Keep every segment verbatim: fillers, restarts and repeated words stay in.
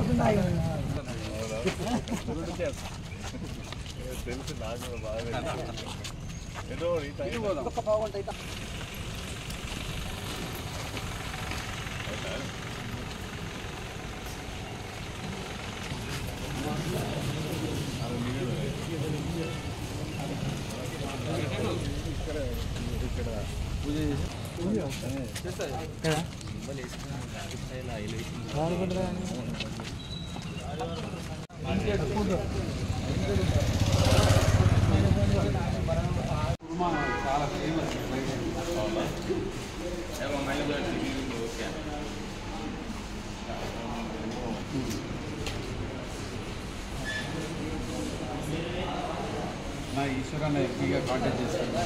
తెలుసు నాకు బాగా ఏదో బాగుంటాయి చాలా ఫేమస్ నా ఈశ్వరాన్ని ఎక్కువగా కాంటాక్ట్ చేస్తాను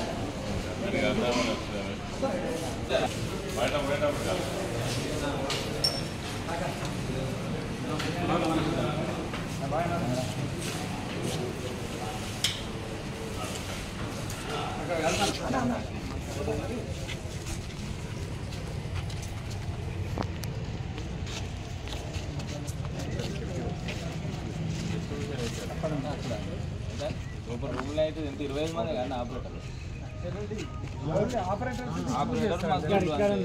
రూమ్లో అయితే ఎంత ఇరవై ఐదు మంది కానీ ఆపరేటర్ ఆపరేటర్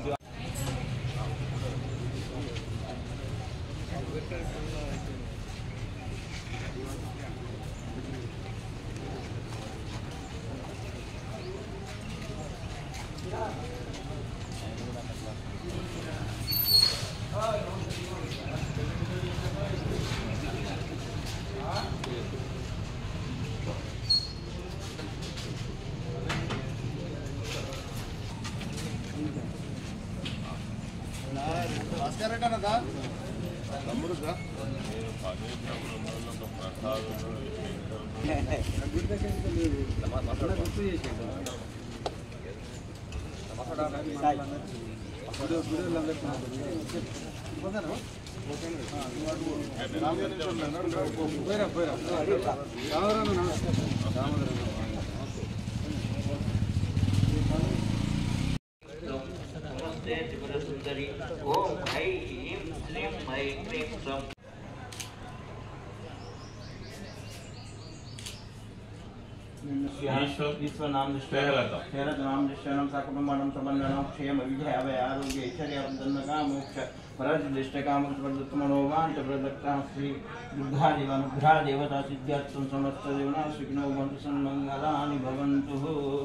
ईश्वर नाम नाम निश्चयम सकुटुंबम सबंधनम क्षेम विजय अभय आरोग्य ऐश्वर्य धन मोक्ष परज दृष्ट काम मनोवांच प्रदत्ता श्री दुर्गा देवानुग्रह देवता सिद्ध्यर्थम समस्त देवना सुखिनो भवन्तु सन्मंगलानि भवन्तु।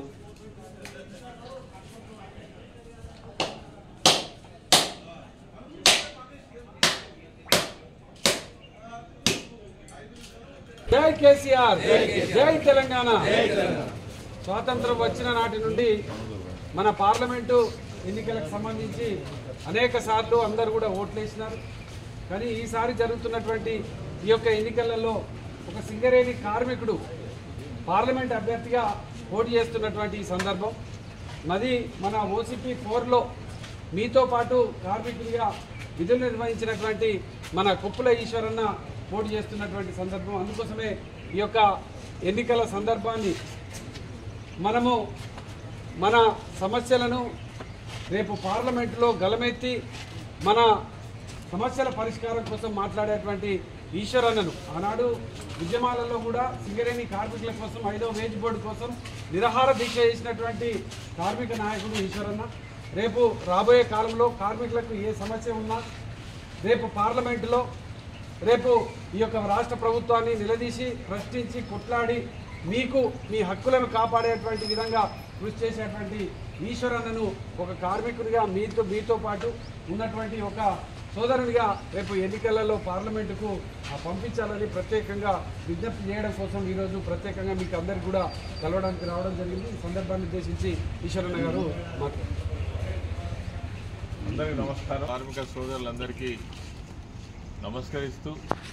జై కేసీఆర్, జై తెలంగాణ। స్వాతంత్రం వచ్చిన నాటి నుండి మన పార్లమెంటు ఎన్నికలకు సంబంధించి అనేక సార్లు అందరూ కూడా ఓట్లేసినారు. కానీ ఈసారి జరుగుతున్నటువంటి ఈ యొక్క ఎన్నికలలో ఒక సింగరేణి కార్మికుడు పార్లమెంట్ అభ్యర్థిగా పోటీ చేస్తున్నటువంటి ఈ సందర్భం మరి మన ఓసీపీ ఫోర్లో మీతో పాటు కార్మికుడిగా విధులు నిర్వహించినటువంటి మన కుప్పుల ఈశ్వరన్న పోటీ చేస్తున్నటువంటి సందర్భం. అందుకోసమే ఈ యొక్క ఎన్నికల సందర్భాన్ని మనము మన సమస్యలను రేపు పార్లమెంటులో గలమెత్తి మన సమస్యల పరిష్కారం కోసం మాట్లాడేటువంటి ఈశ్వరన్నను ఆనాడు ఉద్యమాలలో కూడా సింగరేణి కార్మికుల కోసం ఐదో వేజ్ బోర్డు కోసం నిరాహార దీక్ష చేసినటువంటి కార్మిక నాయకుడు ఈశ్వరన్న. రేపు రాబోయే కాలంలో కార్మికులకు ఏ సమస్య ఉన్నా రేపు పార్లమెంటులో రేపు ఈ యొక్క రాష్ట్ర ప్రభుత్వాన్ని నిలదీసి ప్రశ్నించి కొట్లాడి మీకు మీ హక్కులను కాపాడేటువంటి విధంగా కృషి చేసేటువంటి ఈశ్వరన్నను ఒక కార్మికునిగా మీతో మీతో పాటు ఉన్నటువంటి ఒక సోదరునిగా రేపు ఎన్నికలలో పార్లమెంటుకు పంపించాలని ప్రత్యేకంగా విజ్ఞప్తి చేయడం కోసం ఈరోజు ప్రత్యేకంగా మీకు అందరికీ కూడా కలవడానికి రావడం జరిగింది. ఈ సందర్భాన్ని ఉద్దేశించి ఈశ్వరన్న గారు మాట్లాడారు. అందరికీ నమస్కారం. కార్మిక సోదరులందరికీ నమస్కరిస్తూ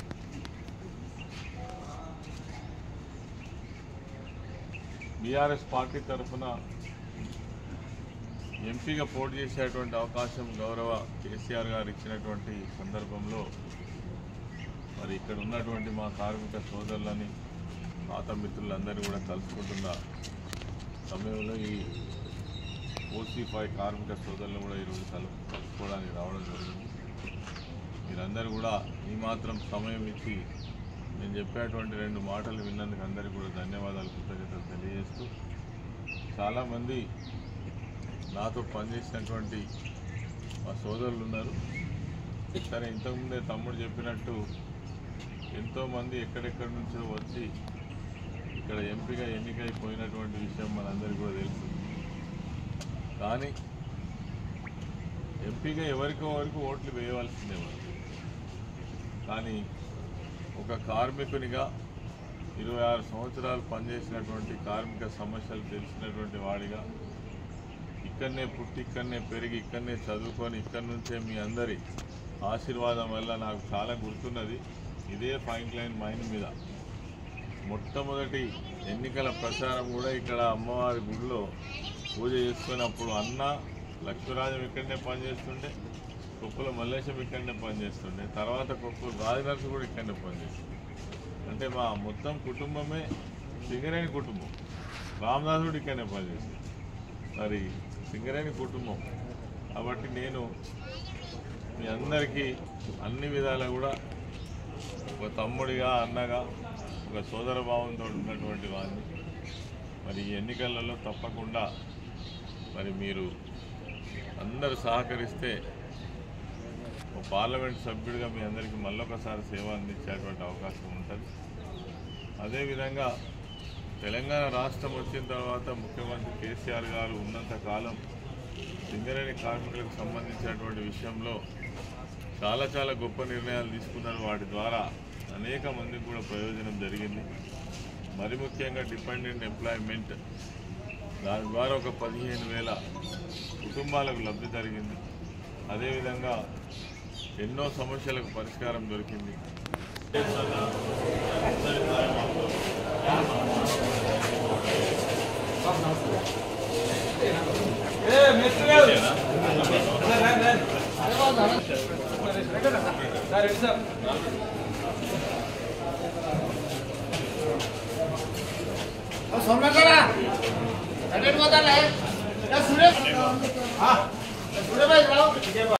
బీఆర్ఎస్ పార్టీ తరఫున ఎంపీగా పోటీ చేసేటువంటి అవకాశం గౌరవ కేసీఆర్ గారు ఇచ్చినటువంటి సందర్భంలో మరి ఇక్కడ ఉన్నటువంటి మా కార్మిక సోదరులని పాత మిత్రులందరినీ కూడా కలుసుకుంటున్న సమయంలో ఈ ఓసీ ఫైవ్ కార్మిక సోదరులను కూడా ఈరోజు కలు కలుసుకోవడానికి రావడం జరిగింది. మీరందరూ కూడా ఈ మాత్రం సమయం ఇచ్చి నేను చెప్పేటువంటి రెండు మాటలు విన్నందుకు అందరికీ కూడా ధన్యవాదాలు, కృతజ్ఞతలు తెలియజేస్తూ, చాలామంది నాతో పనిచేసినటువంటి మా సోదరులు ఉన్నారు. సరే, ఇంతకుముందే తమ్ముడు చెప్పినట్టు ఎంతోమంది ఎక్కడెక్కడి నుంచో వచ్చి ఇక్కడ ఎంపీగా ఎన్నికైపోయినటువంటి విషయం మనందరికీ కూడా తెలుసు. కానీ ఎంపీగా ఎవరికో వరకు ఓట్లు వేయవలసిందే మనం. కానీ ఒక కార్మికునిగా ఇరవై ఆరు సంవత్సరాలు పనిచేసినటువంటి కార్మిక సమస్యలు తెలిసినటువంటి వాడిగా ఇక్కడనే పుట్టి ఇక్కడనే పెరిగి ఇక్కడనే చదువుకొని ఇక్కడి నుంచే మీ అందరి ఆశీర్వాదం వల్ల నాకు చాలా గుర్తున్నది. ఇదే పాయింట్ లైన్ మైన్ మీద మొట్టమొదటి ఎన్నికల ప్రచారం కూడా ఇక్కడ అమ్మవారి గుడిలో పూజ చేసుకున్నప్పుడు అన్న లక్ష్మీరాజం ఇక్కడనే పనిచేస్తుండే, కొప్పుల మల్లేశం ఇక్కడనే పనిచేస్తుండే, తర్వాత కొప్పుల రాజనర్సు కూడా ఇక్కడనే పనిచేస్తుండే. అంటే మా మొత్తం కుటుంబమే సింగరేణి కుటుంబం. రామదాసు కూడా ఇక్కడనే పనిచేస్తుంది. మరి సింగరేణి కుటుంబం కాబట్టి నేను మీ అందరికీ అన్ని విధాలా కూడా ఒక తమ్ముడిగా, అన్నగా, ఒక సోదర భావంతో ఉన్నటువంటి వాడిని. మరి ఈ ఎన్నికలలో తప్పకుండా మరి మీరు అందరూ సహకరిస్తే ఒక పార్లమెంట్ సభ్యుడిగా మీ అందరికీ మళ్ళొకసారి సేవ అందించేటువంటి అవకాశం ఉంటుంది. అదేవిధంగా తెలంగాణ రాష్ట్రం వచ్చిన తర్వాత ముఖ్యమంత్రి కేసీఆర్ గారు ఉన్నంత కాలం సింగరేణి కార్మికులకు సంబంధించినటువంటి విషయంలో చాలా చాలా గొప్ప నిర్ణయాలు తీసుకున్నారు. వాటి ద్వారా అనేక మందికి కూడా ప్రయోజనం జరిగింది. మరి ముఖ్యంగా డిపెండెంట్ ఎంప్లాయ్మెంట్, దాని ద్వారా ఒక పదిహేను వేల కుటుంబాలకు లబ్ధి జరిగింది. అదేవిధంగా ఎన్నో సమస్యలకు పరిష్కారం దొరికింది. सोमनाथ